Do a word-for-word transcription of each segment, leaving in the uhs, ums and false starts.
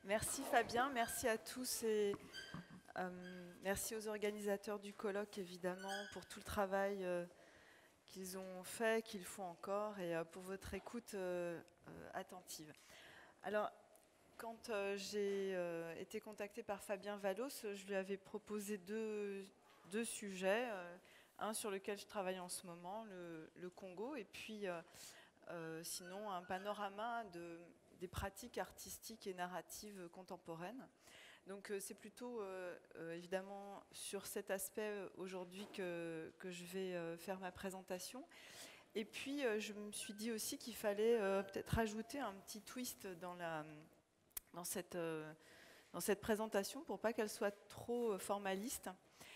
Merci Fabien, merci à tous et euh, merci aux organisateurs du colloque évidemment pour tout le travail euh, qu'ils ont fait, qu'ils font encore et euh, pour votre écoute euh, euh, attentive. Alors, quand euh, j'ai euh, été contactée par Fabien Vallos, je lui avais proposé deux, deux sujets, euh, un sur lequel je travaille en ce moment, le, le Congo, et puis euh, euh, sinon un panorama de, des pratiques artistiques et narratives contemporaines. Donc euh, c'est plutôt euh, euh, évidemment sur cet aspect euh, aujourd'hui que, que je vais euh, faire ma présentation. Et puis euh, je me suis dit aussi qu'il fallait euh, peut-être rajouter un petit twist dans, la, dans, cette, euh, dans cette présentation pour pas qu'elle soit trop formaliste.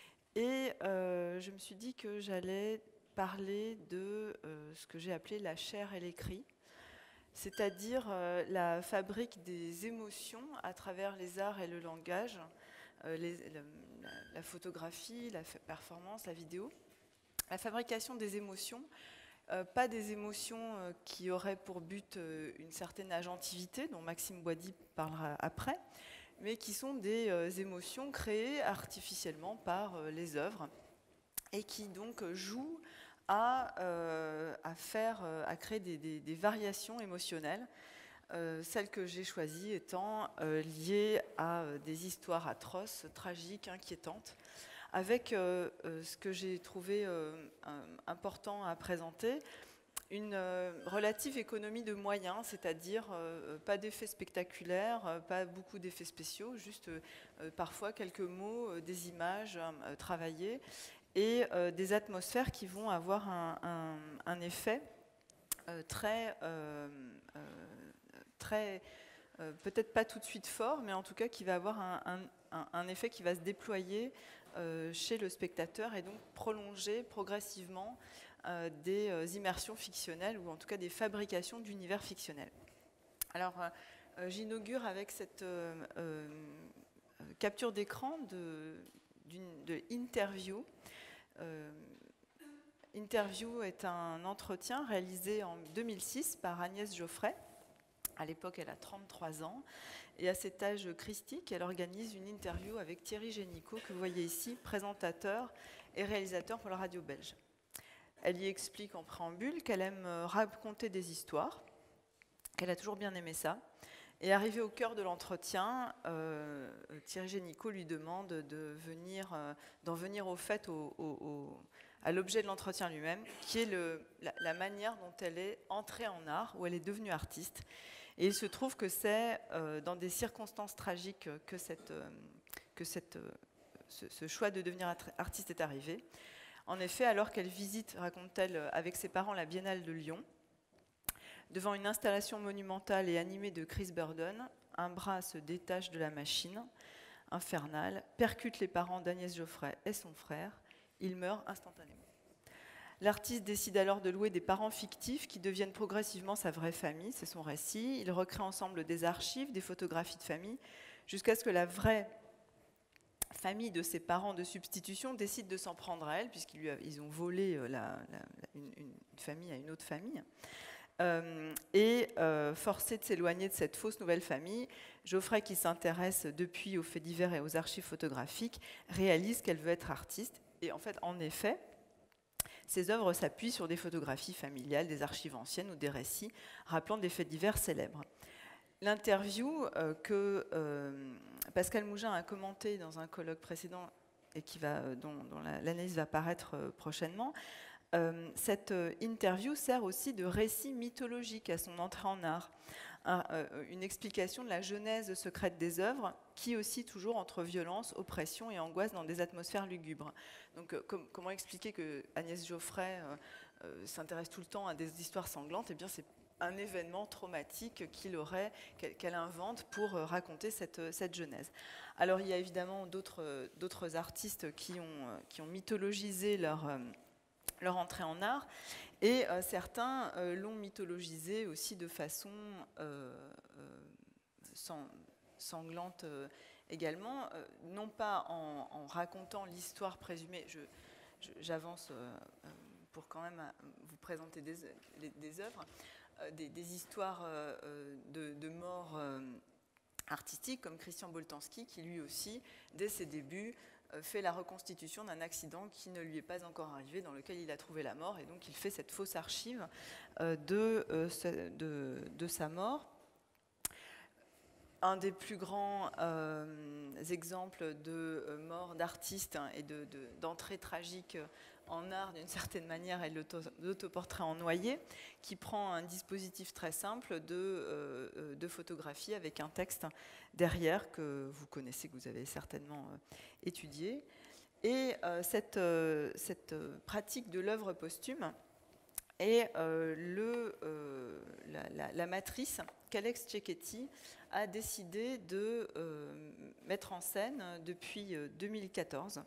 Et euh, je me suis dit que j'allais parler de euh, ce que j'ai appelé la chair et l'écrit, c'est-à-dire euh, la fabrique des émotions à travers les arts et le langage, euh, les, la, la photographie, la performance, la vidéo. La fabrication des émotions, euh, pas des émotions euh, qui auraient pour but euh, une certaine agentivité, dont Maxime Boisdy parlera après, mais qui sont des euh, émotions créées artificiellement par euh, les œuvres et qui donc jouent à, euh, à, faire, à créer des, des, des variations émotionnelles. Euh, celle que j'ai choisie étant euh, liée à euh, des histoires atroces, tragiques, inquiétantes, avec euh, euh, ce que j'ai trouvé euh, important à présenter, une euh, relative économie de moyens, c'est-à-dire euh, pas d'effets spectaculaires, euh, pas beaucoup d'effets spéciaux, juste euh, parfois quelques mots, euh, des images euh, travaillées, et euh, des atmosphères qui vont avoir un, un, un effet euh, très... Euh, euh, très euh, peut-être pas tout de suite fort, mais en tout cas qui va avoir un, un, un effet qui va se déployer euh, chez le spectateur et donc prolonger progressivement euh, des euh, immersions fictionnelles ou en tout cas des fabrications d'univers fictionnels. Alors euh, j'inaugure avec cette euh, euh, capture d'écran de, de interview. Euh, Interview est un entretien réalisé en deux mille six par Agnès Geoffrey. À l'époque, elle a trente-trois ans. Et à cet âge christique, elle organise une interview avec Thierry Génicaud, que vous voyez ici, présentateur et réalisateur pour la radio belge. Elle y explique en préambule qu'elle aime raconter des histoires, qu'elle a toujours bien aimé ça. Et arrivé au cœur de l'entretien, euh, Thierry Génicaud lui demande de venir, euh, d'en venir au fait, au, au, au, à l'objet de l'entretien lui-même, qui est le, la, la manière dont elle est entrée en art, où elle est devenue artiste. Et il se trouve que c'est euh, dans des circonstances tragiques que, cette, euh, que cette, euh, ce, ce choix de devenir artiste est arrivé. En effet, alors qu'elle visite, raconte-t-elle, avec ses parents la Biennale de Lyon, devant une installation monumentale et animée de Chris Burden, un bras se détache de la machine infernale, percute les parents d'Agnès Geoffrey et son frère. Il meurt instantanément. L'artiste décide alors de louer des parents fictifs qui deviennent progressivement sa vraie famille, c'est son récit. Ils recréent ensemble des archives, des photographies de famille, jusqu'à ce que la vraie famille de ses parents de substitution décide de s'en prendre à elle, puisqu'ils ont volé la, la, une, une famille à une autre famille. Euh, et euh, forcé de s'éloigner de cette fausse nouvelle famille, Geoffrey, qui s'intéresse depuis aux faits divers et aux archives photographiques, réalise qu'elle veut être artiste. Et en fait, en effet, ses œuvres s'appuient sur des photographies familiales, des archives anciennes ou des récits rappelant des faits divers célèbres. L'interview euh, que euh, Pascal Mougin a commentée dans un colloque précédent et qui va, dont, dont l'analyse va paraître euh, prochainement, Euh, cette euh, interview sert aussi de récit mythologique à son entrée en art, un, euh, une explication de la genèse secrète des œuvres, qui oscille toujours entre violence, oppression et angoisse dans des atmosphères lugubres. Donc, euh, com comment expliquer que Agnès Geoffrey euh, euh, s'intéresse tout le temps à des histoires sanglantes? Eh bien, c'est un événement traumatique qu'il aurait, qu'elle qu'elle invente pour euh, raconter cette, cette genèse. Alors, il y a évidemment d'autres d'autres artistes qui ont, qui ont mythologisé leur euh, leur entrée en art, et euh, certains euh, l'ont mythologisé aussi de façon euh, euh, sang, sanglante euh, également, euh, non pas en, en racontant l'histoire présumée, je, je, j'avance euh, pour quand même vous présenter des, des, des œuvres, euh, des, des histoires euh, de, de morts euh, artistiques, comme Christian Boltanski, qui lui aussi, dès ses débuts, euh, fait la reconstitution d'un accident qui ne lui est pas encore arrivé, dans lequel il a trouvé la mort, et donc il fait cette fausse archive euh, de, euh, de, de sa mort. Un des plus grands euh, exemples de euh, mort d'artistes hein, et de, de, d'entrée tragique en art, d'une certaine manière, est l'autoportrait en noyer, qui prend un dispositif très simple de, euh, de photographie avec un texte derrière que vous connaissez, que vous avez certainement euh, étudié. Et euh, cette, euh, cette pratique de l'œuvre posthume est euh, le, euh, la, la, la matrice qu'Alex Cecchetti a décidé de euh, mettre en scène depuis deux mille quatorze.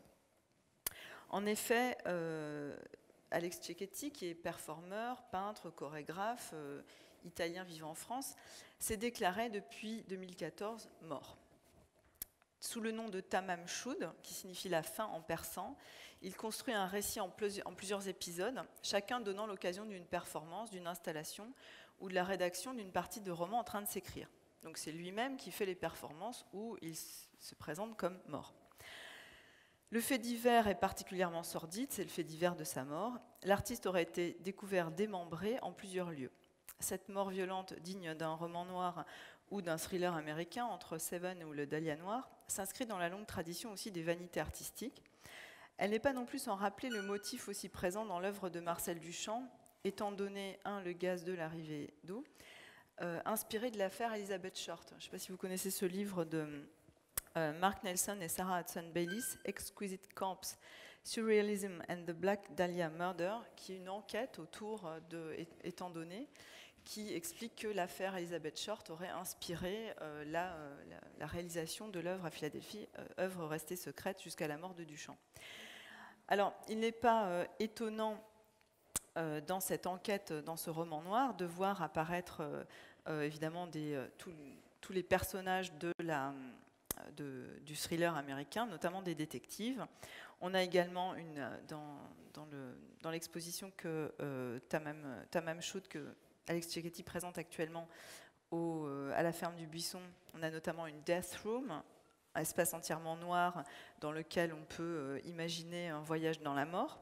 En effet, euh, Alex Cecchetti, qui est performeur, peintre, chorégraphe, euh, italien vivant en France, s'est déclaré depuis deux mille quatorze mort. Sous le nom de Tamam Shud, qui signifie la fin en persan, il construit un récit en, en plusieurs épisodes, chacun donnant l'occasion d'une performance, d'une installation ou de la rédaction d'une partie de roman en train de s'écrire. Donc c'est lui-même qui fait les performances où il se présente comme mort. Le fait divers est particulièrement sordide, c'est le fait divers de sa mort. L'artiste aurait été découvert démembré en plusieurs lieux. Cette mort violente, digne d'un roman noir ou d'un thriller américain, entre Seven ou le Dahlia noir, s'inscrit dans la longue tradition aussi des vanités artistiques. Elle n'est pas non plus sans rappeler le motif aussi présent dans l'œuvre de Marcel Duchamp, étant donné, un, le gaz, deux, l'arrivée d'eau, euh, inspiré de l'affaire Elizabeth Short. Je ne sais pas si vous connaissez ce livre de euh, Mark Nelson et Sarah Hudson Baylis, Exquisite Corpse, Surrealism and the Black Dahlia Murder, qui est une enquête autour de étant donné, qui explique que l'affaire Elizabeth Short aurait inspiré euh, la, euh, la, la réalisation de l'œuvre à Philadelphie, euh, œuvre restée secrète jusqu'à la mort de Duchamp. Alors, il n'est pas euh, étonnant euh, dans cette enquête, dans ce roman noir, de voir apparaître euh, euh, évidemment des, euh, tous, tous les personnages de la, de, du thriller américain, notamment des détectives. On a également une, dans, dans, le, dans l'exposition que euh, Tamam, Tamam Shud, que Alex Cecchetti présente actuellement au, euh, à la ferme du Buisson, on a notamment une Death Room, un espace entièrement noir dans lequel on peut euh, imaginer un voyage dans la mort.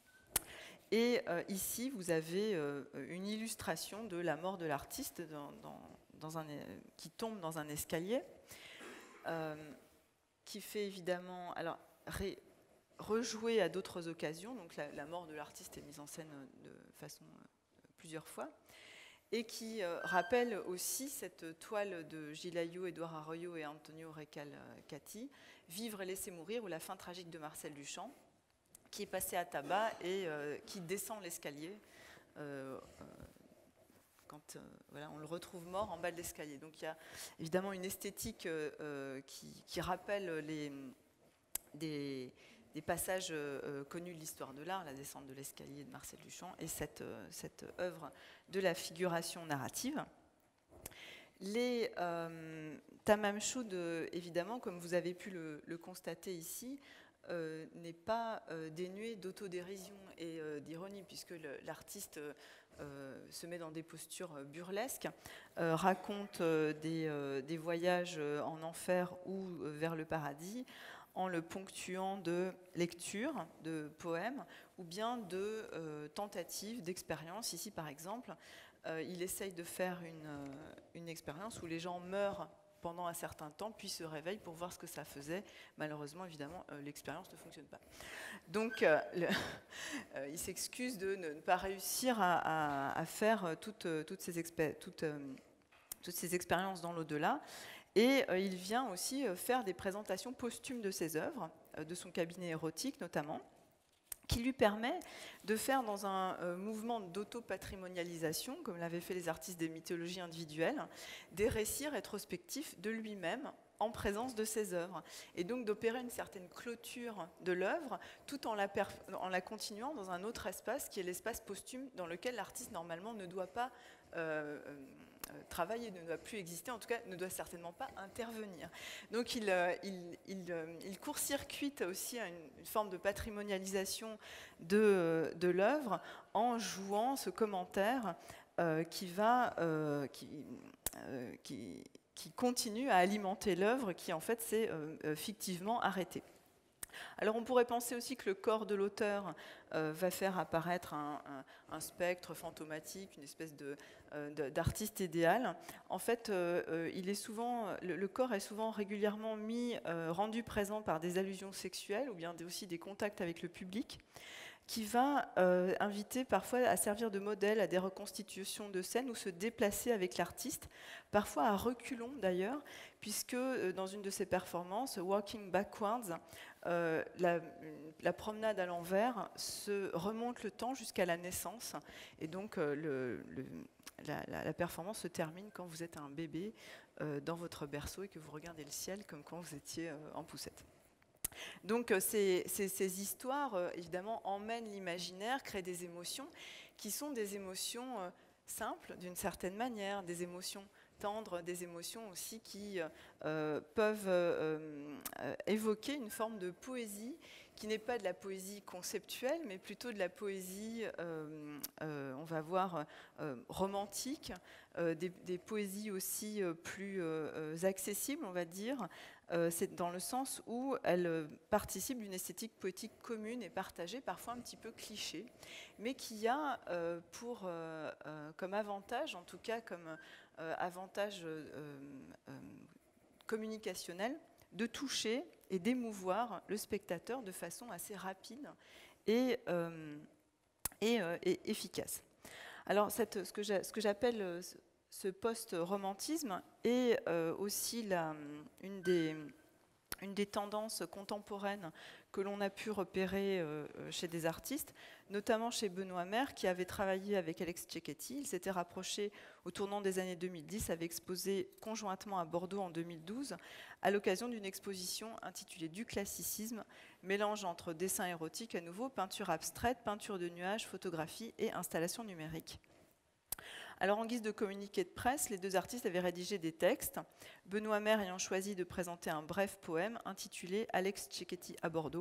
Et euh, ici, vous avez euh, une illustration de la mort de l'artiste dans, dans, dans un, qui tombe dans un escalier, euh, qui fait évidemment alors, ré, rejouer à d'autres occasions. Donc la, la mort de l'artiste est mise en scène de façon euh, plusieurs fois. Et qui euh, rappelle aussi cette toile de Gilles Ayot, Édouard Arroyo et Antonio Recalcati, Vivre et laisser mourir, ou la fin tragique de Marcel Duchamp, qui est passé à tabac et euh, qui descend l'escalier euh, euh, quand euh, voilà, on le retrouve mort en bas de l'escalier. Donc il y a évidemment une esthétique euh, qui, qui rappelle les, des, des passages euh, connus de l'histoire de l'art, la descente de l'escalier de Marcel Duchamp, et cette, euh, cette œuvre de la figuration narrative. Les euh, Tamam Shud, évidemment, comme vous avez pu le, le constater ici, euh, n'est pas euh, dénué d'autodérision et euh, d'ironie, puisque l'artiste euh, se met dans des postures burlesques, euh, raconte euh, des, euh, des voyages en enfer ou vers le paradis, en le ponctuant de lectures, de poèmes, ou bien de euh, tentatives, d'expériences. Ici, par exemple, euh, il essaye de faire une, euh, une expérience où les gens meurent pendant un certain temps, puis se réveillent pour voir ce que ça faisait. Malheureusement, évidemment, euh, l'expérience ne fonctionne pas. Donc, euh, le, euh, il s'excuse de ne pas réussir à, à, à faire toutes, toutes, ces expé- toutes, euh, toutes ces expériences dans l'au-delà. Et euh, il vient aussi euh, faire des présentations posthumes de ses œuvres, euh, de son cabinet érotique notamment, qui lui permet de faire dans un euh, mouvement d'auto-patrimonialisation, comme l'avaient fait les artistes des mythologies individuelles, des récits rétrospectifs de lui-même en présence de ses œuvres, et donc d'opérer une certaine clôture de l'œuvre, tout en la, en la continuant dans un autre espace, qui est l'espace posthume, dans lequel l'artiste normalement ne doit pas euh, travailler, ne doit plus exister, en tout cas ne doit certainement pas intervenir. Donc il, il, il, il court-circuite aussi une, une forme de patrimonialisation de, de l'œuvre en jouant ce commentaire euh, qui va... Euh, qui, euh, qui, qui continue à alimenter l'œuvre qui en fait s'est euh, euh, fictivement arrêtée. Alors on pourrait penser aussi que le corps de l'auteur euh, va faire apparaître un, un, un spectre fantomatique, une espèce de, euh, de, d'artiste idéal. En fait, euh, euh, il est souvent, le, le corps est souvent régulièrement mis, euh, rendu présent par des allusions sexuelles ou bien des, aussi des contacts avec le public, qui va euh, inviter parfois à servir de modèle à des reconstitutions de scènes ou se déplacer avec l'artiste, parfois à reculons d'ailleurs, puisque euh, dans une de ses performances, Walking Backwards, euh, la, la promenade à l'envers se remonte le temps jusqu'à la naissance, et donc euh, le, le, la, la, la performance se termine quand vous êtes un bébé euh, dans votre berceau et que vous regardez le ciel comme quand vous étiez euh, en poussette. Donc ces, ces, ces histoires, euh, évidemment, emmènent l'imaginaire, créent des émotions qui sont des émotions euh, simples, d'une certaine manière, des émotions tendres, des émotions aussi qui euh, peuvent euh, euh, évoquer une forme de poésie qui n'est pas de la poésie conceptuelle, mais plutôt de la poésie, euh, euh, on va voir, euh, romantique, euh, des, des poésies aussi euh, plus euh, accessibles, on va dire. Euh, c'est dans le sens où elles participent d'une esthétique poétique commune et partagée, parfois un petit peu cliché, mais qui a euh, pour, euh, euh, comme avantage, en tout cas comme euh, avantage euh, euh, communicationnel, de toucher et d'émouvoir le spectateur de façon assez rapide et, euh, et, euh, et efficace. Alors, cette, ce que j'appelle ce post-romantisme est euh, aussi la, une, des, une des tendances contemporaines que l'on a pu repérer euh, chez des artistes, notamment chez Benoît Mer, qui avait travaillé avec Alex Cecchetti. Il s'était rapproché au tournant des années deux mille dix, avait exposé conjointement à Bordeaux en deux mille douze, à l'occasion d'une exposition intitulée Du classicisme, mélange entre dessin érotique à nouveau, peinture abstraite, peinture de nuages, photographie et installation numérique. Alors, en guise de communiqué de presse, les deux artistes avaient rédigé des textes, Benoît Mer ayant choisi de présenter un bref poème intitulé « Alex Cecchetti à Bordeaux ».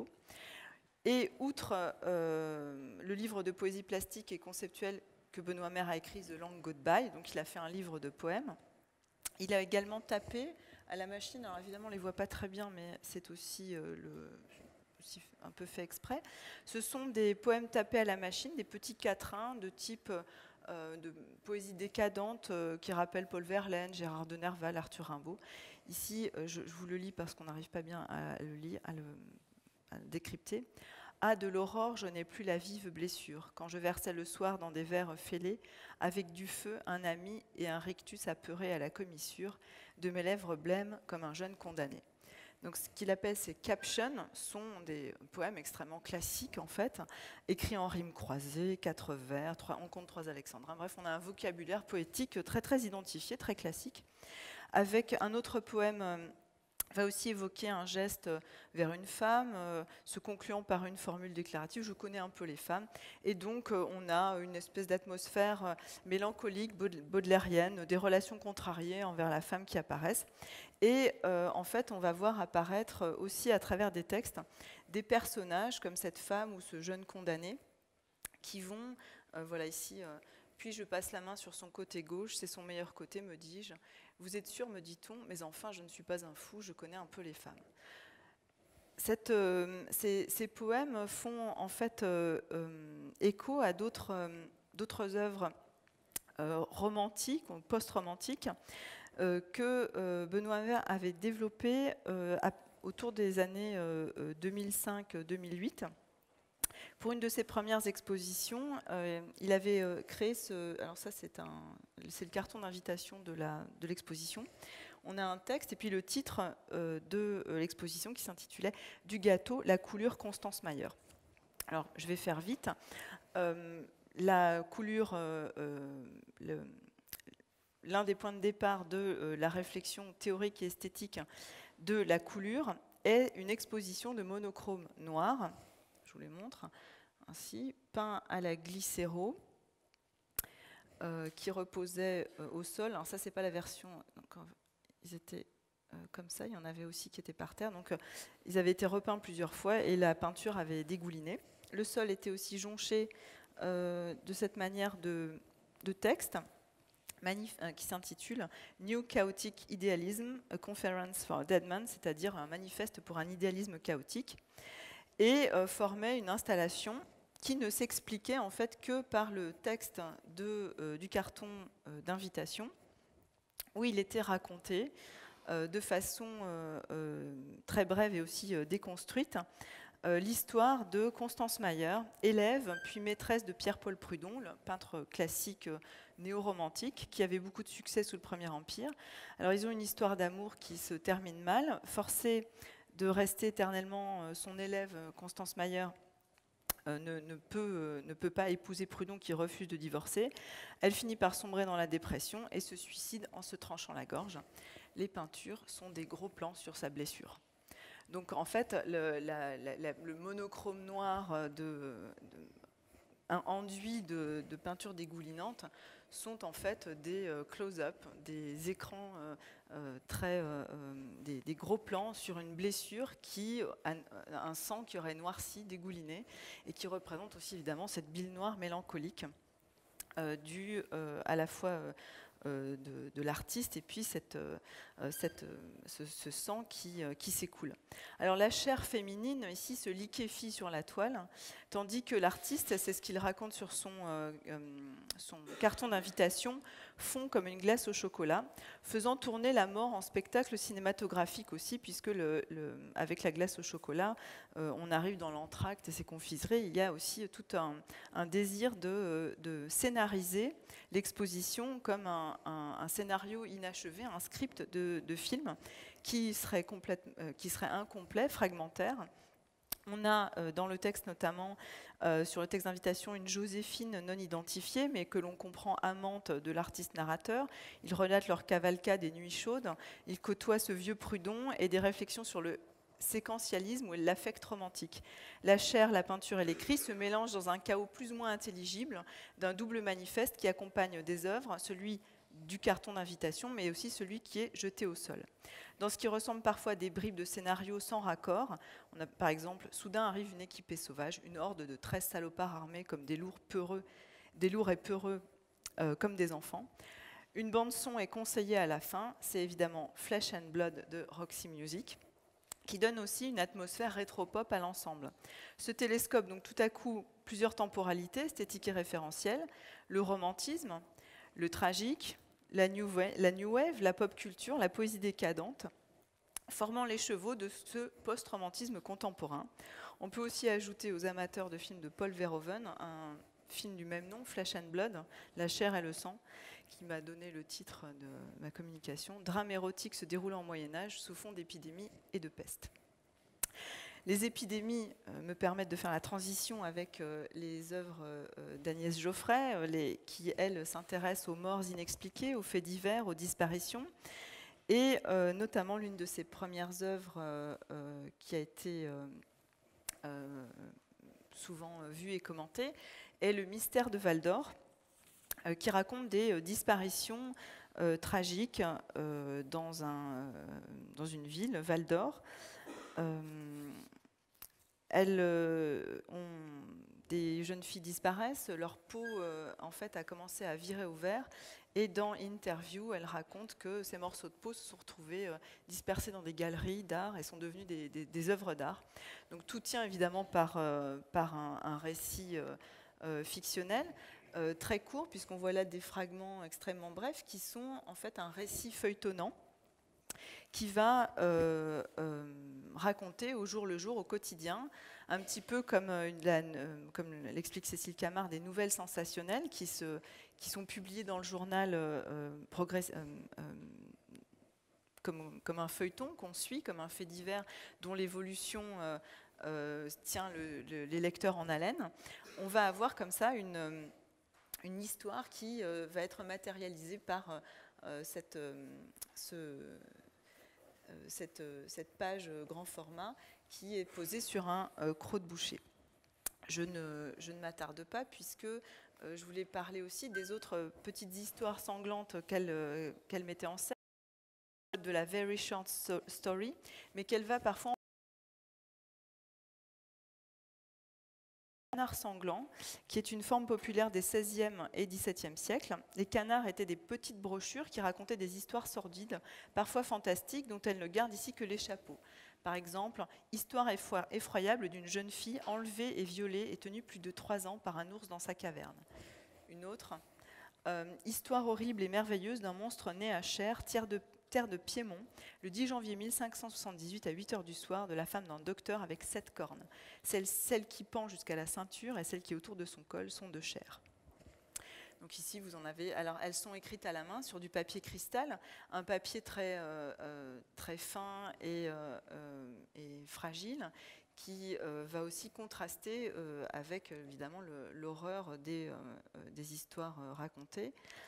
Et outre euh, le livre de poésie plastique et conceptuelle que Benoît Mer a écrit « The Long Goodbye », donc il a fait un livre de poèmes, il a également tapé à la machine, alors évidemment on ne les voit pas très bien, mais c'est aussi, euh, le, aussi un peu fait exprès, ce sont des poèmes tapés à la machine, des petits quatrains de type... Euh, de poésie décadente euh, qui rappelle Paul Verlaine, Gérard de Nerval, Arthur Rimbaud. Ici, euh, je, je vous le lis parce qu'on n'arrive pas bien à le lire, à le, à le décrypter. Ah, de l'aurore, je n'ai plus la vive blessure. Quand je versais le soir dans des verres fêlés, avec du feu, un ami et un rictus apeuré à la commissure, de mes lèvres blêmes comme un jeune condamné. Donc, ce qu'il appelle ces captions sont des poèmes extrêmement classiques, en fait, écrits en rimes croisées, quatre vers, trois, on compte trois alexandrins. Bref, on a un vocabulaire poétique très, très identifié, très classique, avec un autre poème euh, va aussi évoquer un geste vers une femme, euh, se concluant par une formule déclarative. Je connais un peu les femmes. Et donc, euh, on a une espèce d'atmosphère euh, mélancolique, baudelairienne, des relations contrariées envers la femme qui apparaissent. Et euh, en fait, on va voir apparaître aussi à travers des textes des personnages comme cette femme ou ce jeune condamné qui vont, euh, voilà ici, euh, puis je passe la main sur son côté gauche, c'est son meilleur côté, me dis-je. Vous êtes sûr, me dit-on, mais enfin, je ne suis pas un fou, je connais un peu les femmes. Cette, euh, ces, ces poèmes font en fait euh, euh, écho à d'autres euh, d'autres œuvres euh, romantiques, ou post-romantiques, Euh, que euh, Benoît Mer avait développé euh, à, autour des années euh, deux mille cinq deux mille huit. Pour une de ses premières expositions, euh, il avait euh, créé ce... Alors ça, c'est un, c'est le carton d'invitation de, la, de l'exposition. On a un texte et puis le titre euh, de euh, l'exposition qui s'intitulait « Du gâteau, la coulure Constance Mayer ». Alors, je vais faire vite. Euh, la coulure... Euh, euh, le, L'un des points de départ de euh, la réflexion théorique et esthétique de la coulure est une exposition de monochrome noir, je vous les montre, ainsi, peint à la glycéro, euh, qui reposait euh, au sol. Alors ça, c'est pas la version, donc, ils étaient euh, comme ça, il y en avait aussi qui étaient par terre, donc euh, ils avaient été repeints plusieurs fois et la peinture avait dégouliné. Le sol était aussi jonché euh, de cette manière de, de texte, qui s'intitule « New Chaotic Idealism, a Conference for Dead Men », c'est-à-dire un manifeste pour un idéalisme chaotique, et euh, formait une installation qui ne s'expliquait en fait que par le texte de, euh, du carton euh, d'invitation, où il était raconté euh, de façon euh, euh, très brève et aussi euh, déconstruite, Euh, l'histoire de Constance Mayer, élève puis maîtresse de Pierre-Paul Prudhon, le peintre classique euh, néo-romantique, qui avait beaucoup de succès sous le Premier Empire. Alors ils ont une histoire d'amour qui se termine mal. Forcée de rester éternellement euh, son élève, Constance Mayer, euh, ne, ne, peut, euh, ne peut pas épouser Prudhon qui refuse de divorcer. Elle finit par sombrer dans la dépression et se suicide en se tranchant la gorge. Les peintures sont des gros plans sur sa blessure. Donc en fait, le, la, la, la, le monochrome noir de, de, un enduit de, de peinture dégoulinante sont en fait des euh, close-up, des écrans euh, euh, très, euh, des, des gros plans sur une blessure qui a un sang qui aurait noirci, dégouliné, et qui représente aussi évidemment cette bile noire mélancolique euh, due euh, à la fois euh, Euh, de, de l'artiste et puis cette, euh, cette, euh, ce, ce sang qui, euh, qui s'écoule. Alors la chair féminine ici se liquéfie sur la toile, tandis que l'artiste, c'est ce qu'il raconte sur son, euh, euh, son carton d'invitation, fond comme une glace au chocolat, faisant tourner la mort en spectacle cinématographique aussi, puisque le, le, avec la glace au chocolat, euh, on arrive dans l'entracte et ses confiseries. Il y a aussi tout un, un désir de, de scénariser l'exposition comme un, un, un scénario inachevé, un script de, de film qui serait, complète, euh, qui serait incomplet, fragmentaire. On a euh, dans le texte notamment, euh, sur le texte d'invitation, une Joséphine non identifiée, mais que l'on comprend amante de l'artiste narrateur. Il relate leur cavalcade des nuits chaudes. Il côtoie ce vieux Prudhon et des réflexions sur le séquentialisme ou l'affect romantique. La chair, la peinture et l'écrit se mélangent dans un chaos plus ou moins intelligible d'un double manifeste qui accompagne des œuvres, celui du carton d'invitation, mais aussi celui qui est jeté au sol. Dans ce qui ressemble parfois à des bribes de scénarios sans raccord, on a par exemple, soudain arrive une équipée sauvage, une horde de treize salopards armés comme des lourds peureux, des lourds et peureux euh, comme des enfants. Une bande-son est conseillée à la fin, c'est évidemment Flesh and Blood de Roxy Music, qui donne aussi une atmosphère rétro-pop à l'ensemble. Ce télescope, donc tout à coup, plusieurs temporalités, esthétiques et référentielles, le romantisme, le tragique, la new wave, la, new wave, la pop culture, la poésie décadente, formant les chevaux de ce post-romantisme contemporain. On peut aussi ajouter aux amateurs de films de Paul Verhoeven un film du même nom, Flesh and Blood, La chair et le sang, qui m'a donné le titre de ma communication, drame érotique se déroulant au Moyen-Âge sous fond d'épidémie et de peste. Les épidémies euh, me permettent de faire la transition avec euh, les œuvres euh, d'Agnès Geoffrey, euh, les, qui, elle, s'intéresse aux morts inexpliquées, aux faits divers, aux disparitions. Et euh, notamment, l'une de ses premières œuvres euh, euh, qui a été euh, euh, souvent vue et commentée est Le mystère de Val d'Or, euh, qui raconte des euh, disparitions euh, tragiques euh, dans, un, euh, dans une ville, Val d'Or. Euh, elles euh, ont, des jeunes filles disparaissent, leur peau euh, en fait a commencé à virer au vert, et dans Interview, elles racontent que ces morceaux de peau se sont retrouvés euh, dispersés dans des galeries d'art et sont devenus des, des, des œuvres d'art. Donc tout tient évidemment par, euh, par un, un récit euh, euh, fictionnel, euh, très court, puisqu'on voit là des fragments extrêmement brefs qui sont en fait un récit feuilletonnant qui va euh, euh, raconter au jour le jour, au quotidien, un petit peu comme, euh, la, euh, comme l'explique Cécile Camard, des nouvelles sensationnelles qui, se, qui sont publiées dans le journal euh, progress, euh, euh, comme, comme un feuilleton qu'on suit, comme un fait divers dont l'évolution euh, euh, tient le, le, les lecteurs en haleine. On va avoir comme ça une, une histoire qui euh, va être matérialisée par euh, cette, euh, ce... Cette, cette page grand format qui est posée sur un euh, croc-de-boucher. Je ne, je ne m'attarde pas puisque euh, je voulais parler aussi des autres petites histoires sanglantes qu'elle euh, qu'elle mettait en scène, de la very short story, mais qu'elle va parfois canard sanglant, qui est une forme populaire des seizième et dix-septième siècles. Les canards étaient des petites brochures qui racontaient des histoires sordides, parfois fantastiques, dont elles ne gardent ici que les chapeaux. Par exemple, histoire effroyable d'une jeune fille enlevée et violée et tenue plus de trois ans par un ours dans sa caverne. Une autre, euh, histoire horrible et merveilleuse d'un monstre né à Cher, terre de, terre de Piémont, le dix janvier mille cinq cent soixante-dix-huit à huit heures du soir, de la femme d'un docteur avec sept cornes. Celle, celle qui pend jusqu'à la ceinture et celle qui est autour de son col sont de Cher. Donc ici, vous en avez. Alors, elles sont écrites à la main sur du papier cristal, un papier très, euh, euh, très fin et, euh, euh, et fragile, qui euh, va aussi contraster euh, avec, évidemment, le, l'horreur des, euh, des histoires euh, racontées.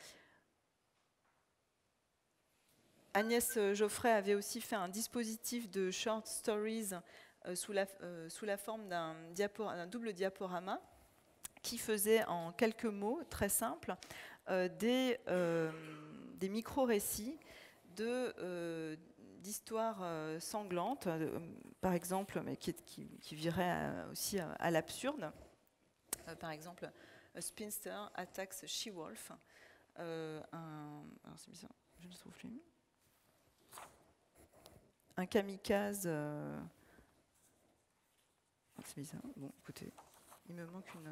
Agnès Geoffrey avait aussi fait un dispositif de short stories euh, sous, la, euh, sous la forme d'un, diapo, d'un double diaporama, qui faisait en quelques mots, très simples, euh, des, euh, des micro-récits de, euh, d'histoires euh, sanglantes, euh, par exemple, mais qui, qui, qui viraient aussi à, à l'absurde. Euh, par exemple, A Spinster Attacks She-Wolf. Euh, un, alors c'est bizarre, je ne le trouve plus. Un kamikaze. Euh, c'est bizarre. Bon, écoutez, il me manque une.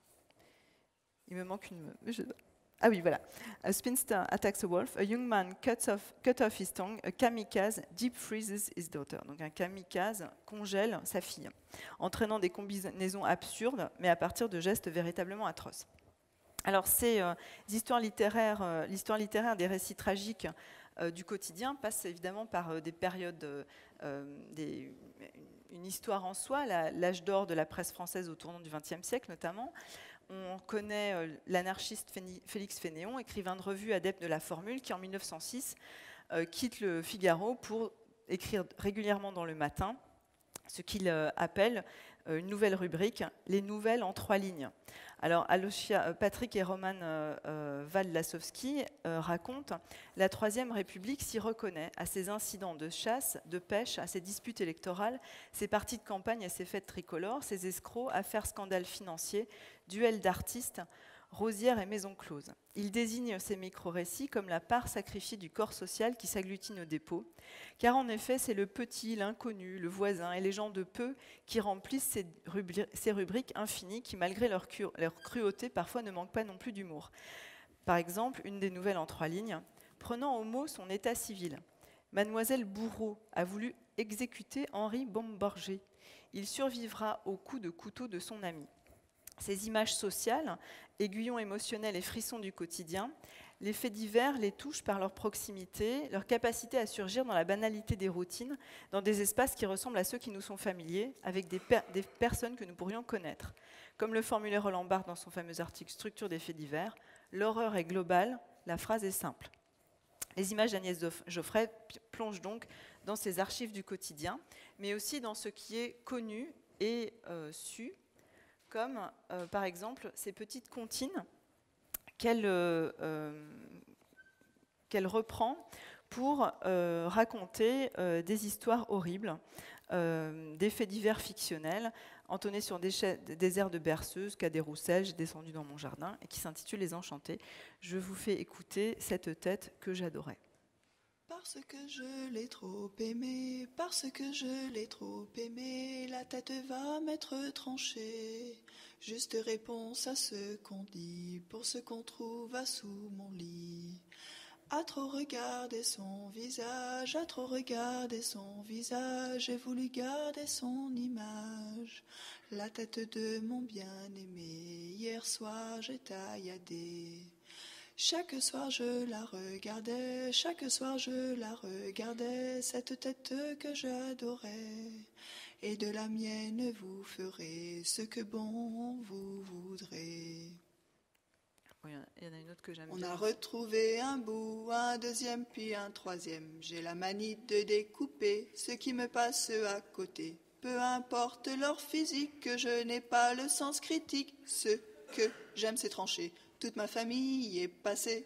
Il me manque une. Je, ah oui, voilà. A spinster attacks a wolf. A young man cuts off, cut off his tongue. A kamikaze deep freezes his daughter. Donc un kamikaze congèle sa fille, entraînant des combinaisons absurdes, mais à partir de gestes véritablement atroces. Alors ces euh, histoires littéraires, euh, l'histoire littéraire des récits tragiques euh, du quotidien passe évidemment par euh, des périodes, euh, des, une histoire en soi, la, l'âge d'or de la presse française au tournant du vingtième siècle notamment. On connaît euh, l'anarchiste Félix Fénéon, écrivain de revue adepte de la formule, qui en mille neuf cent six euh, quitte le Figaro pour écrire régulièrement dans Le Matin ce qu'il euh, appelle euh, une nouvelle rubrique, les nouvelles en trois lignes. Alors, Alocia, Patrick et Roman euh, euh, Waldlasowski euh, racontent « La Troisième République s'y reconnaît à ses incidents de chasse, de pêche, à ses disputes électorales, ses partis de campagne et ses fêtes tricolores, ses escrocs, affaires scandales financiers, duels d'artistes, rosières et maisons closes. Il désigne ces micro-récits comme la part sacrifiée du corps social qui s'agglutine au dépôt, car en effet, c'est le petit, l'inconnu, le voisin et les gens de peu qui remplissent ces, rubri- ces rubriques infinies qui, malgré leur, cu- leur cruauté, parfois ne manquent pas non plus d'humour. Par exemple, une des nouvelles en trois lignes, prenant au mot son état civil. Mademoiselle Bourreau a voulu exécuter Henri Bombarger. Il survivra au coup de couteau de son ami. Ces images sociales, aiguillons émotionnels et frissons du quotidien, les faits divers les touchent par leur proximité, leur capacité à surgir dans la banalité des routines, dans des espaces qui ressemblent à ceux qui nous sont familiers, avec des, per- des personnes que nous pourrions connaître. Comme le formulait Roland Barthes dans son fameux article « Structure des faits divers », l'horreur est globale, la phrase est simple. Les images d'Agnès Geoffrey plongent donc dans ces archives du quotidien, mais aussi dans ce qui est connu et euh, su, comme euh, par exemple ces petites comptines qu'elle, euh, euh, qu'elle reprend pour euh, raconter euh, des histoires horribles, euh, des faits divers fictionnels, entonnés sur des, cha- des airs de berceuse, qu'a des Roussel, j'ai descendu dans mon jardin, et qui s'intitule Les Enchantés. Je vous fais écouter cette tête que j'adorais. Parce que je l'ai trop aimé, parce que je l'ai trop aimé, la tête va m'être tranchée. Juste réponse à ce qu'on dit, pour ce qu'on trouve à sous mon lit. À trop regarder son visage, à trop regarder son visage, j'ai voulu garder son image. La tête de mon bien-aimé, hier soir j'ai tailladé. Chaque soir je la regardais, chaque soir je la regardais, cette tête que j'adorais. Et de la mienne vous ferez ce que bon vous voudrez. Oui, il y en a une autre que j'aime On bien. a retrouvé un bout, un deuxième puis un troisième. J'ai la manie de découper ce qui me passe à côté. Peu importe leur physique, que je n'ai pas le sens critique. Ce que j'aime c'est trancher. Toute ma famille y est passée.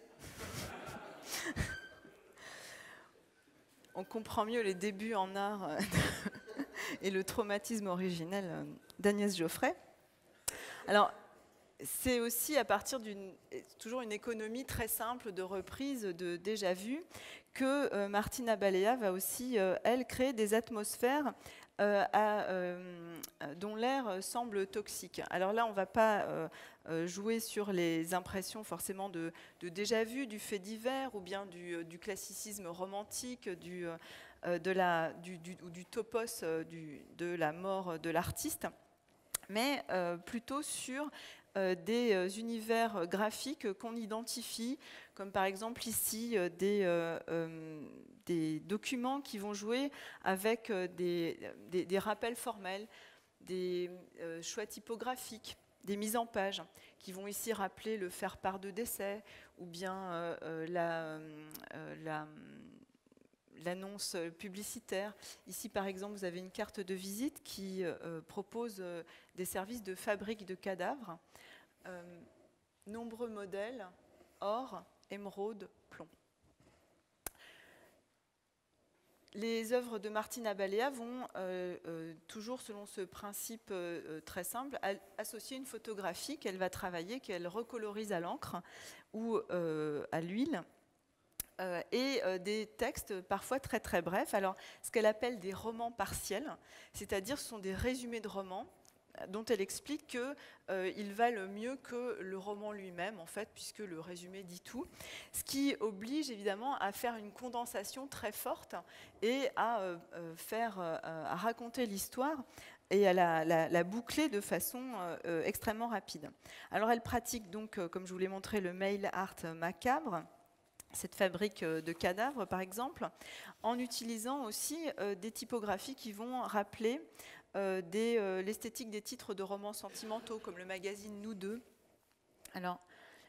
On comprend mieux les débuts en art et le traumatisme originel d'Agnès Geoffrey. Alors, c'est aussi à partir d'une toujours une économie très simple de reprise de déjà vu que euh, Martina Balea va aussi, euh, elle, créer des atmosphères euh, à, euh, dont l'air semble toxique. Alors là, on ne va pas euh, euh, jouer sur les impressions forcément de, de déjà vu, du fait divers ou bien du, du classicisme romantique, du, euh, de la, du, du, du topos euh, du, de la mort de l'artiste, mais euh, plutôt sur euh, des euh, univers graphiques qu'on identifie, comme par exemple ici euh, des, euh, euh, des documents qui vont jouer avec euh, des, des, des rappels formels, des euh, choix typographiques, des mises en page, qui vont ici rappeler le faire-part de décès, ou bien euh, euh, la... Euh, la l'annonce publicitaire. Ici, par exemple, vous avez une carte de visite qui euh, propose euh, des services de fabrique de cadavres. Euh, nombreux modèles, or, émeraude, plomb. Les œuvres de Martina Balea vont, euh, euh, toujours selon ce principe euh, très simple, associer une photographie qu'elle va travailler, qu'elle recolorise à l'encre ou euh, à l'huile, Euh, et euh, des textes parfois très très brefs. Alors, ce qu'elle appelle des romans partiels, c'est-à-dire ce sont des résumés de romans dont elle explique qu'ils euh, valent mieux que le roman lui-même, en fait, puisque le résumé dit tout, ce qui oblige évidemment à faire une condensation très forte et à, euh, faire, euh, à raconter l'histoire et à la, la, la boucler de façon euh, extrêmement rapide. Alors, elle pratique donc, euh, comme je vous l'ai montré, le mail art macabre, cette fabrique de cadavres, par exemple, en utilisant aussi euh, des typographies qui vont rappeler euh, des, euh, l'esthétique des titres de romans sentimentaux, comme le magazine Nous deux. Alors,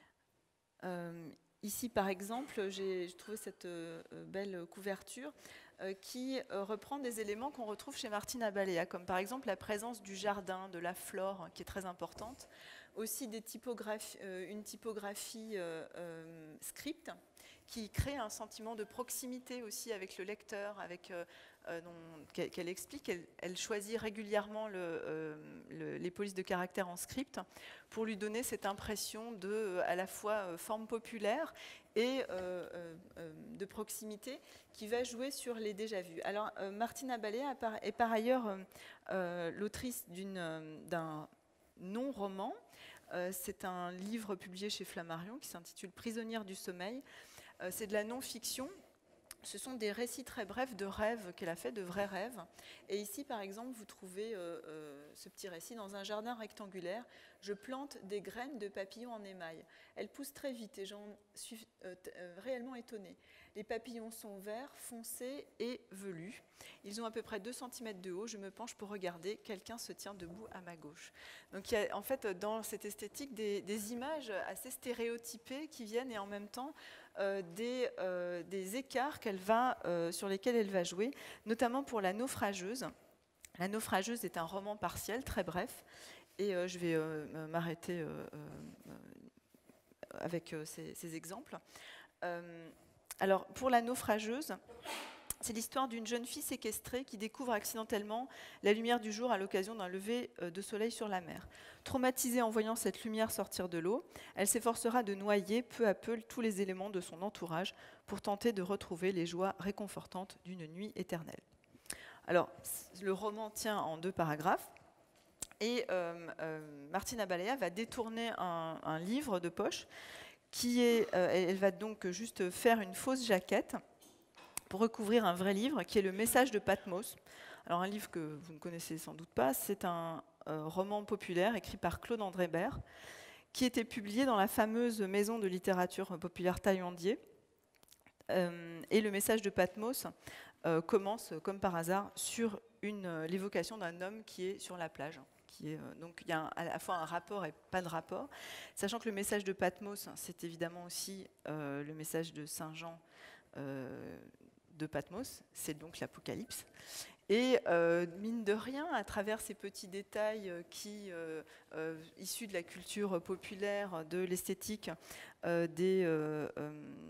euh, ici, par exemple, j'ai trouvé cette euh, belle couverture euh, qui euh, reprend des éléments qu'on retrouve chez Martina Balea, comme par exemple la présence du jardin, de la flore, qui est très importante. Aussi des typographies, euh, une typographie euh, euh, script, qui crée un sentiment de proximité aussi avec le lecteur, avec, euh, euh, qu'elle, qu'elle explique. Elle, elle choisit régulièrement le, euh, le, les polices de caractère en script pour lui donner cette impression de, euh, à la fois euh, forme populaire et euh, euh, de proximité qui va jouer sur les déjà-vus. Alors, euh, Martina Balea est par ailleurs euh, euh, l'autrice d'une, euh, d'un non-roman. Euh, c'est un livre publié chez Flammarion qui s'intitule « Prisonnière du sommeil ». Euh, c'est de la non-fiction. Ce sont des récits très brefs de rêves qu'elle a fait, de vrais rêves. Et ici, par exemple, vous trouvez euh, euh, ce petit récit dans un jardin rectangulaire. Je plante des graines de papillons en émail. Elles poussent très vite et j'en suis euh, euh, réellement étonnée. Les papillons sont verts, foncés et velus. Ils ont à peu près deux centimètres de haut. Je me penche pour regarder. Quelqu'un se tient debout à ma gauche. Donc il y a en fait dans cette esthétique des, des images assez stéréotypées qui viennent et en même temps euh, des, euh, des écarts qu'elle va, euh, sur lesquels elle va jouer, notamment pour La naufrageuse. La naufrageuse est un roman partiel, très bref, et euh, je vais euh, m'arrêter euh, euh, avec euh, ces, ces exemples. Euh, alors, pour La naufrageuse, c'est l'histoire d'une jeune fille séquestrée qui découvre accidentellement la lumière du jour à l'occasion d'un lever de soleil sur la mer. Traumatisée en voyant cette lumière sortir de l'eau, elle s'efforcera de noyer peu à peu tous les éléments de son entourage pour tenter de retrouver les joies réconfortantes d'une nuit éternelle. Alors, le roman tient en deux paragraphes. Et euh, euh, Martina Balea va détourner un, un livre de poche qui est, euh, elle va donc juste faire une fausse jaquette pour recouvrir un vrai livre qui est Le Message de Patmos. Alors un livre que vous ne connaissez sans doute pas, c'est un euh, roman populaire écrit par Claude André Bert qui était publié dans la fameuse maison de littérature populaire Taillandier. Euh, et Le Message de Patmos euh, commence comme par hasard sur une, euh, l'évocation d'un homme qui est sur la plage. Qui est, euh, donc il y a un, à la fois un rapport et pas de rapport, sachant que Le Message de Patmos, c'est évidemment aussi euh, le message de Saint Jean euh, de Patmos, c'est donc l'Apocalypse. Et euh, mine de rien, à travers ces petits détails qui, euh, euh, issus de la culture populaire, de l'esthétique, euh, des, euh,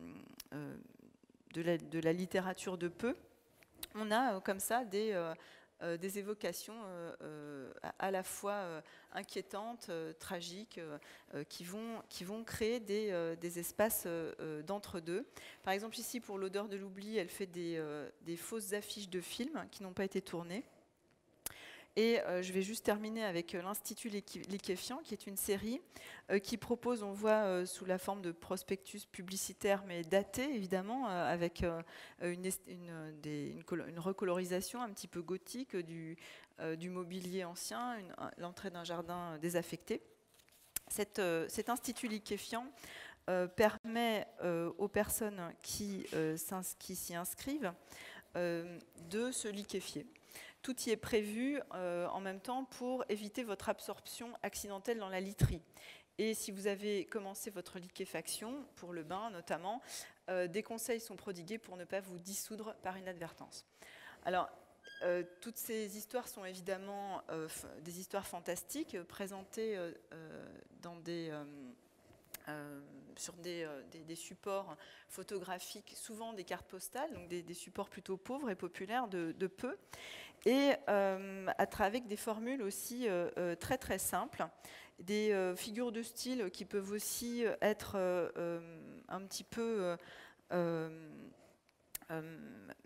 euh, de, la, de la littérature de peu, on a euh, comme ça des, euh, euh, des évocations euh, euh, à, à la fois euh, inquiétantes, euh, tragiques, euh, euh, qui, vont, qui vont créer des, euh, des espaces euh, d'entre-deux. Par exemple, ici, pour l'odeur de l'oubli, elle fait des, euh, des fausses affiches de films qui n'ont pas été tournées. Et euh, je vais juste terminer avec euh, l'Institut Liquéfiant, qui est une série euh, qui propose, on voit euh, sous la forme de prospectus publicitaire, mais daté évidemment, euh, avec euh, une, une, des, une, une recolorisation un petit peu gothique du, euh, du mobilier ancien, l'entrée d'un jardin désaffecté. Cette, euh, cet Institut Liquéfiant euh, permet euh, aux personnes qui, euh, qui s'y inscrivent euh, de se liquéfier. Tout y est prévu euh, en même temps pour éviter votre absorption accidentelle dans la literie. Et si vous avez commencé votre liquéfaction, pour le bain notamment, euh, des conseils sont prodigués pour ne pas vous dissoudre par inadvertance. Alors, euh, toutes ces histoires sont évidemment euh, des histoires fantastiques, euh, présentées euh, dans des... Euh, Euh, sur des, euh, des, des supports photographiques, souvent des cartes postales, donc des, des supports plutôt pauvres et populaires de, de peu, et euh, à travers des formules aussi euh, euh, très très simples, des euh, figures de style qui peuvent aussi être euh, euh, un petit peu euh, euh,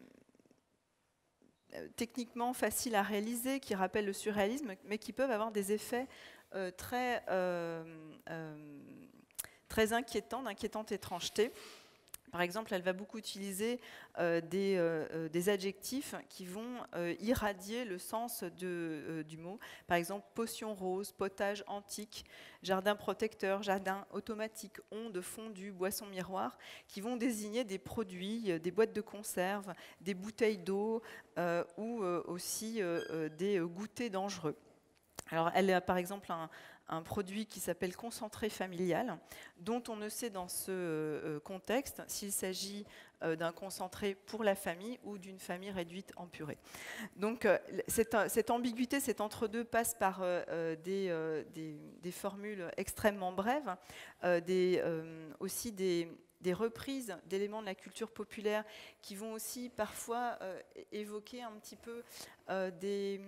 techniquement faciles à réaliser, qui rappellent le surréalisme, mais qui peuvent avoir des effets euh, très... Euh, euh, très inquiétant, d'inquiétante étrangeté. Par exemple, elle va beaucoup utiliser euh, des, euh, des adjectifs qui vont euh, irradier le sens de, euh, du mot. Par exemple, potion rose, potage antique, jardin protecteur, jardin automatique, onde fondue, boisson miroir, qui vont désigner des produits, des boîtes de conserve, des bouteilles d'eau euh, ou euh, aussi euh, des goûters dangereux. Alors, elle a par exemple un, un produit qui s'appelle concentré familial, dont on ne sait dans ce euh, contexte s'il s'agit euh, d'un concentré pour la famille ou d'une famille réduite en purée. Donc, euh, cette, cette ambiguïté, cet entre-deux passe par euh, des, euh, des, des formules extrêmement brèves, euh, des, euh, aussi des... des reprises d'éléments de la culture populaire qui vont aussi parfois euh, évoquer un petit peu euh, des...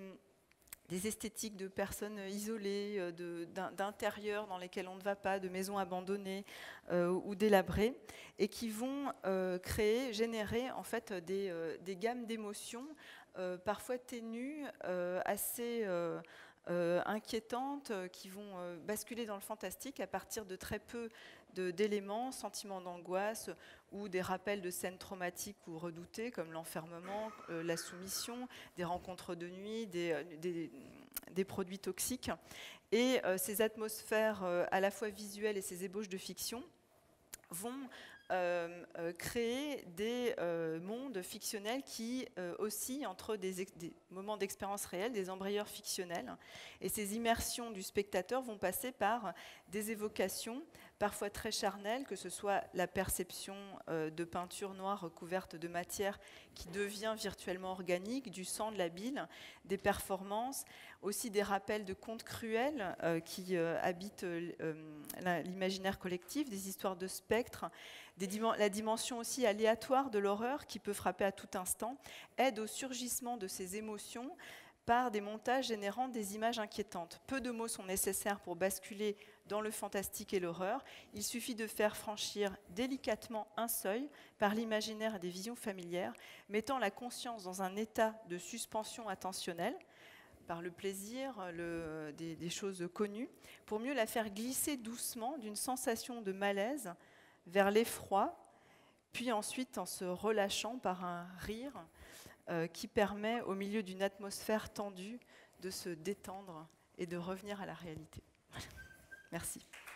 des esthétiques de personnes isolées, de, d'intérieurs dans lesquels on ne va pas, de maisons abandonnées euh, ou délabrées, et qui vont euh, créer, générer en fait des, euh, des gammes d'émotions euh, parfois ténues, euh, assez euh, euh, inquiétantes, qui vont euh, basculer dans le fantastique à partir de très peu de, d'éléments, sentiments d'angoisse ou des rappels de scènes traumatiques ou redoutées comme l'enfermement, euh, la soumission, des rencontres de nuit, des, des, des produits toxiques. Et euh, ces atmosphères euh, à la fois visuelles et ces ébauches de fiction vont euh, euh, créer des euh, mondes fictionnels qui euh, oscillent entre des, ex- des moments d'expérience réelle, des embrayeurs fictionnels. Et ces immersions du spectateur vont passer par des évocations parfois très charnelles, que ce soit la perception euh, de peinture noire recouverte de matière qui devient virtuellement organique, du sang, de la bile, des performances, aussi des rappels de contes cruels euh, qui euh, habitent euh, l'imaginaire collectif, des histoires de spectres, des dim- la dimension aussi aléatoire de l'horreur qui peut frapper à tout instant, aide au surgissement de ces émotions par des montages générant des images inquiétantes. Peu de mots sont nécessaires pour basculer dans le fantastique et l'horreur. Il suffit de faire franchir délicatement un seuil par l'imaginaire et des visions familières, mettant la conscience dans un état de suspension attentionnelle, par le plaisir le, des, des choses connues, pour mieux la faire glisser doucement d'une sensation de malaise vers l'effroi, puis ensuite en se relâchant par un rire euh, qui permet, au milieu d'une atmosphère tendue, de se détendre et de revenir à la réalité. Merci.